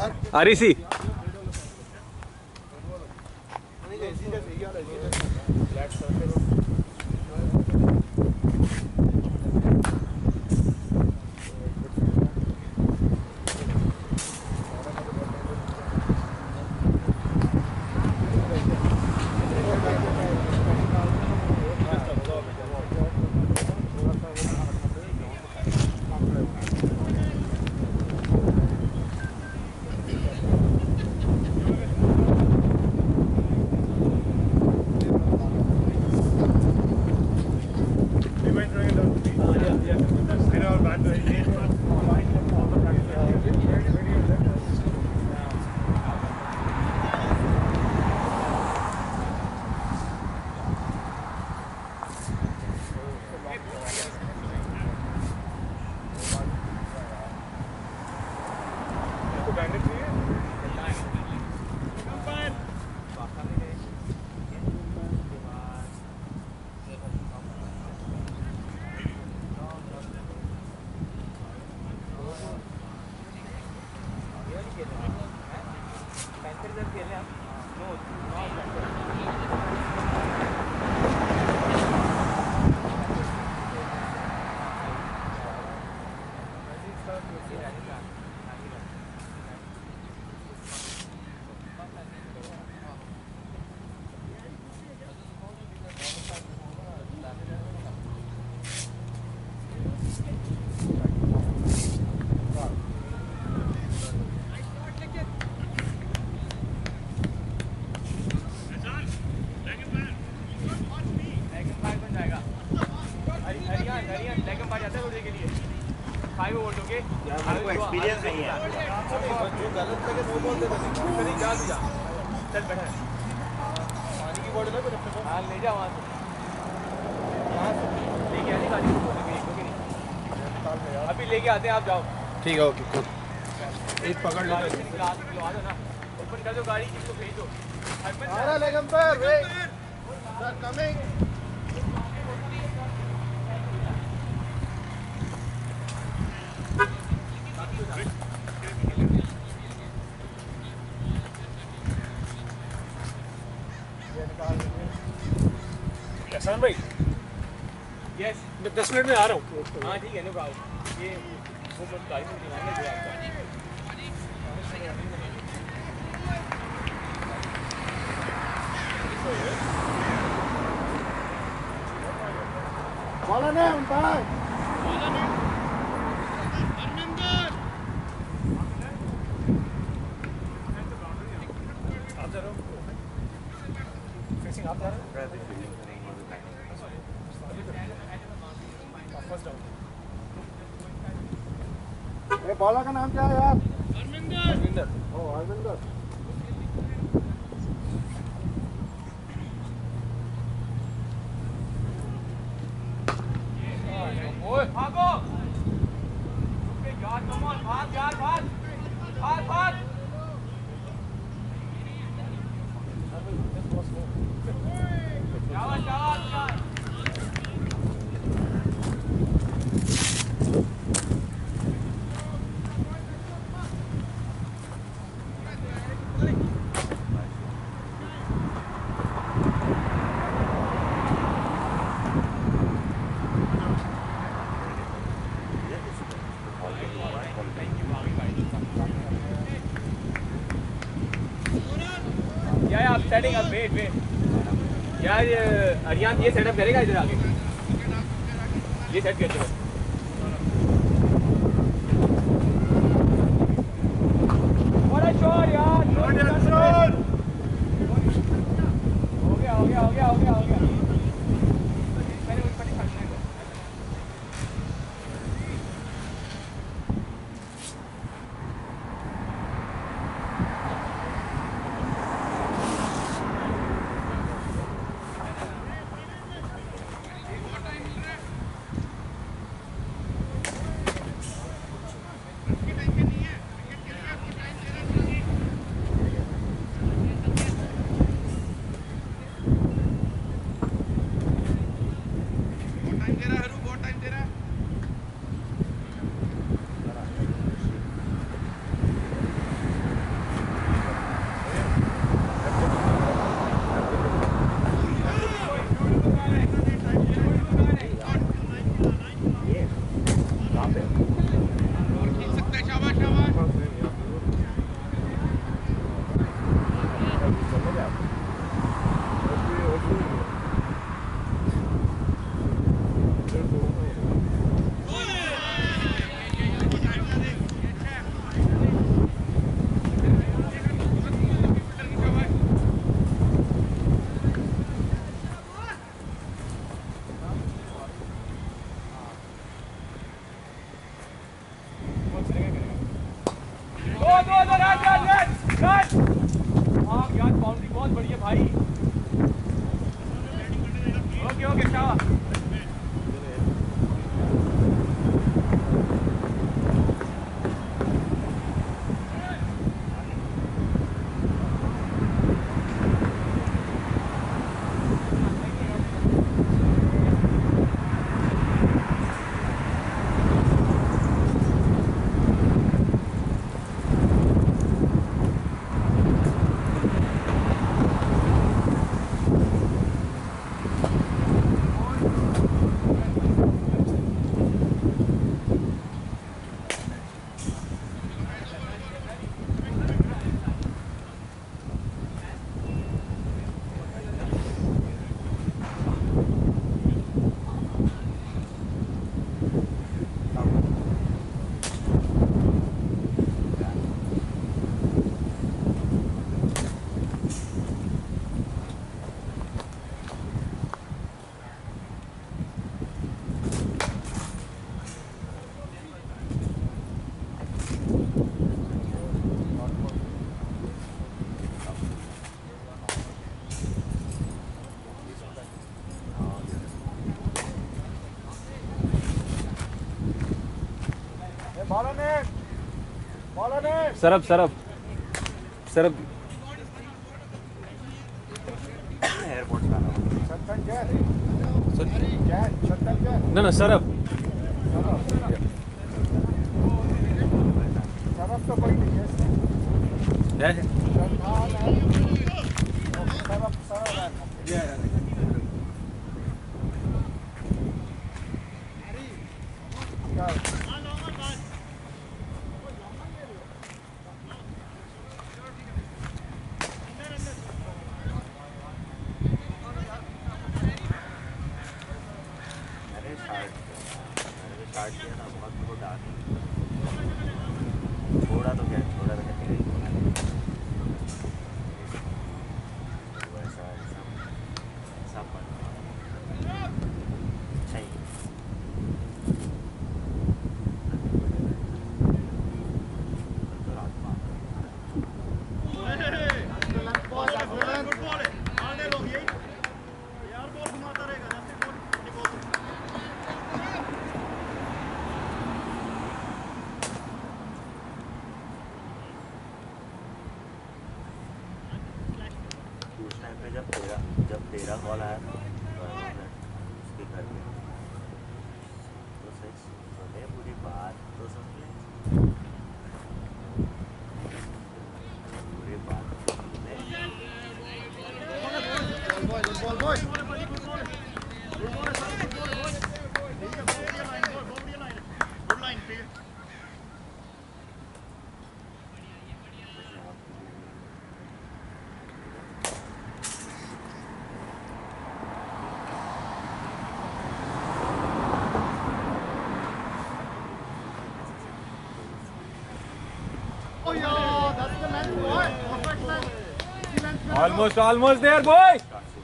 आरिसी experience नहीं है। जो गलत लगे वो बोल देना। नहीं जा तू जा। चल बैठा। पानी की बोतल है मेरे पास। हां ले जा वहां से। यहां से लेके आनी गाड़ी को लेके नहीं। अभी लेके आते हैं आप जाओ। ठीक है ओके। एक पकड़ ले। ग्लास लो आ जाओ ना। ओपन कर दो गाड़ी किसको भेज दो। आ रहा लेगम पर वेट। Sir coming. एहसान भाई यस 10 मिनट में आ रहा हूँ। हाँ ठीक है नो प्रॉब्लम। ये वो मत गाड़ी में दिखाने दो आपका। बोला नहीं उनका बॉलर का नाम क्या है यार? हरमिंदर। ओ हरमिंदर। ओए भागो। ओके यार कम ऑन भाग यार भाग। भाग भाग। शाबाश शाबाश। सेटिंग अप वेट यार अरियान ये सेटअप करेगा इधर आगे ये सेट कर दो बड़ा शॉट यार हो गया मैंने उस पर ही खड़ने को यार बाउंड्री बहुत बढ़िया भाई। ओके शाबाश। सरब सरब सरब एयरपोर्ट का ना सरब तो कोई नहीं है। क्या है जब तेरा कॉल आया था उसके घर में तो सही सुने पूरी बात तो सुन ले पूरी बात almost there boy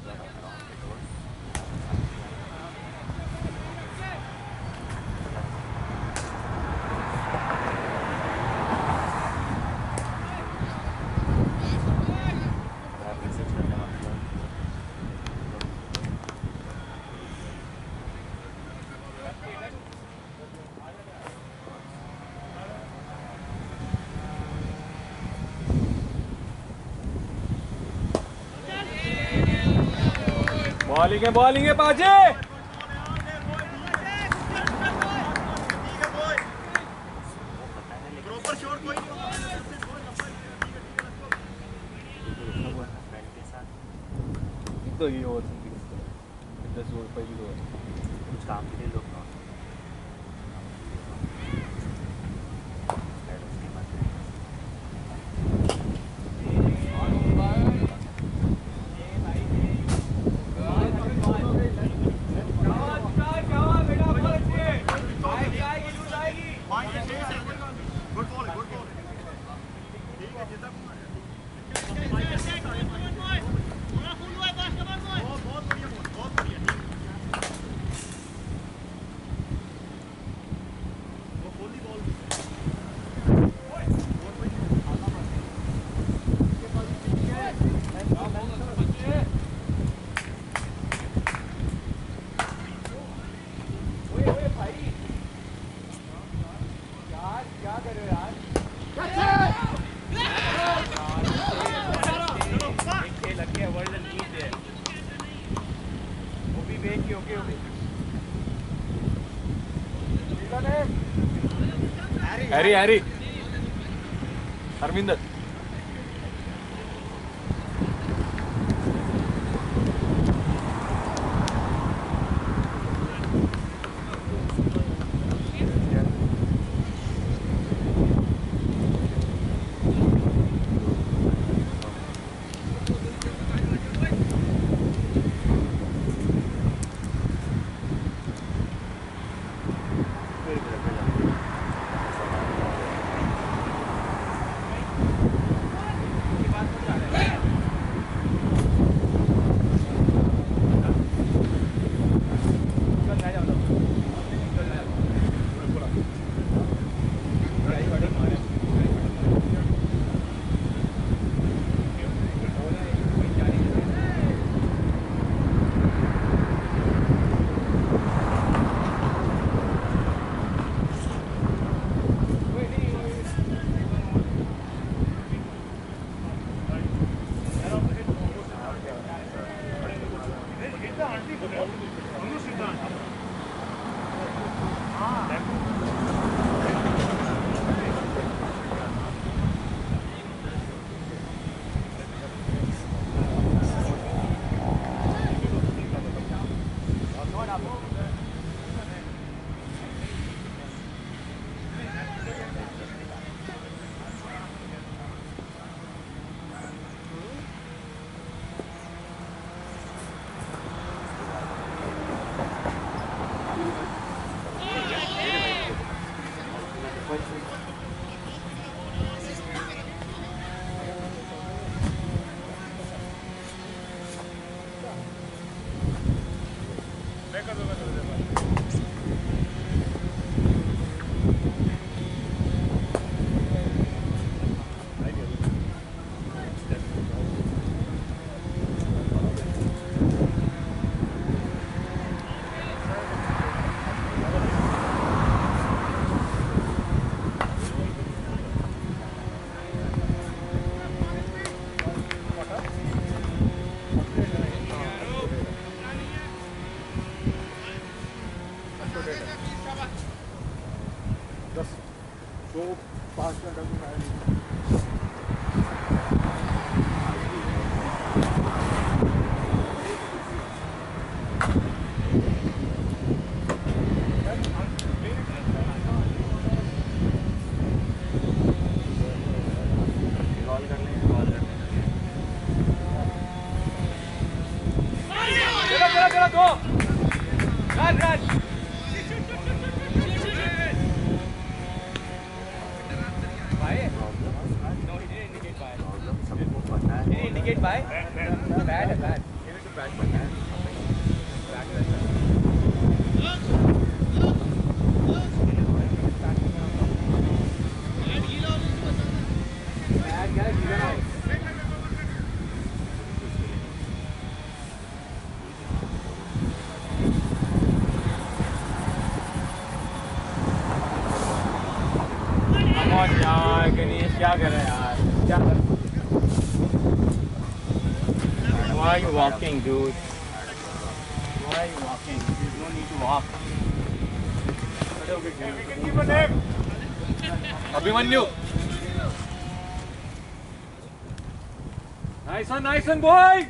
बॉलिंग है पाजे तो ये और 10 ओवर पहली ओवर कुछ काम के लिए लोग हैरी हैरी हरमिंदर क्या कर रहे हैं यार क्या कर Why are you walking, dude? Why are you walking? There's no need to walk. Abhimanyu. Nice one, boys.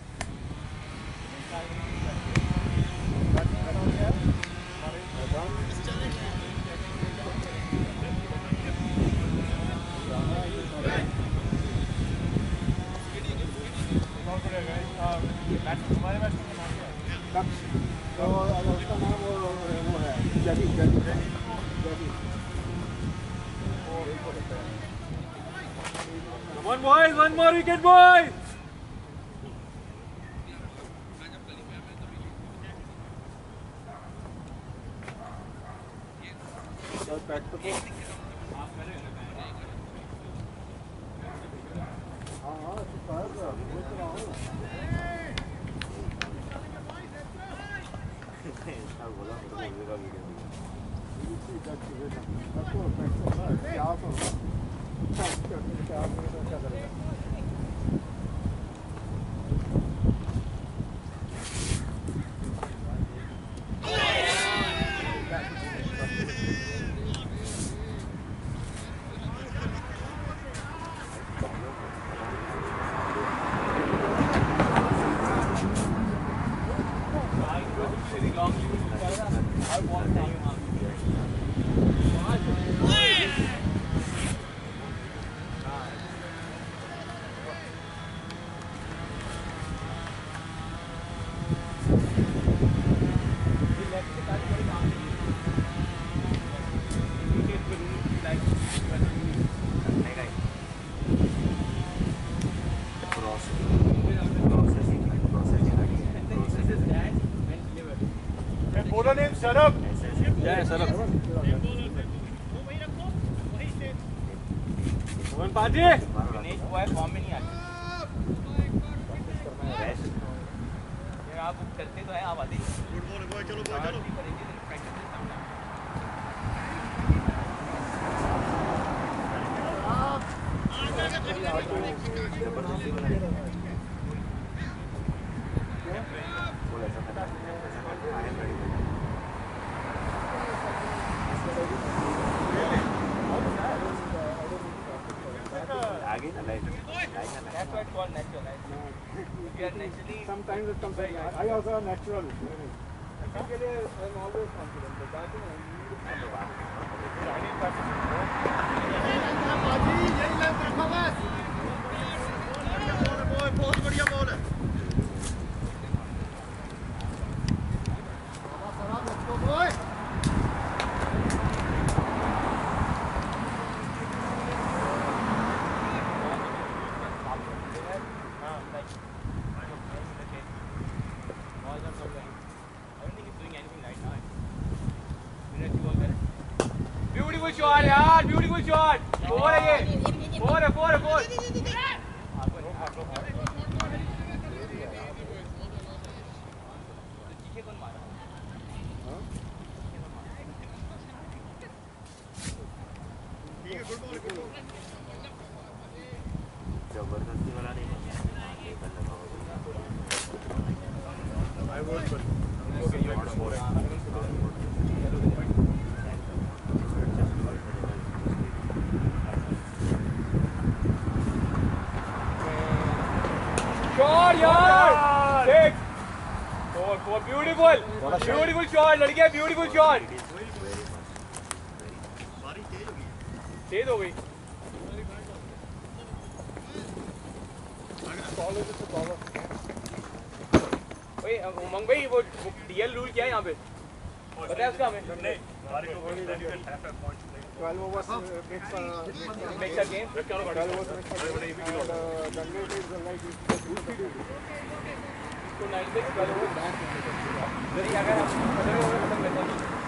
Come on, boys, one more wicket, boys. सरब जय सरब मोहन पाजी दिनेश वो है फॉर्म में नहीं आते ये आप करते तो हैं आप आते गुड बॉल चलो चलो Sometimes it comes like I also have natural. I'm always confident, but batting बहुत बढ़िया बॉल है ब्यूटीफुल शॉट यार ब्यूटीफुल शॉट फोर है ये फोर है फोर है फोर जबरदस्ती वाला नहीं शॉट यार six four four beautiful beautiful shot लड़कियां ब्यूटीफुल शॉट तेज हो गई भाई उमंग भाई वो डीएल रूल क्या है यहाँ पे पता है उसका हमें 12 overs makes a game 12 overs makes a game and the rate is like तो 9 से 12 ओवर बैक अगर आप 15 ओवर खत्म करते हैं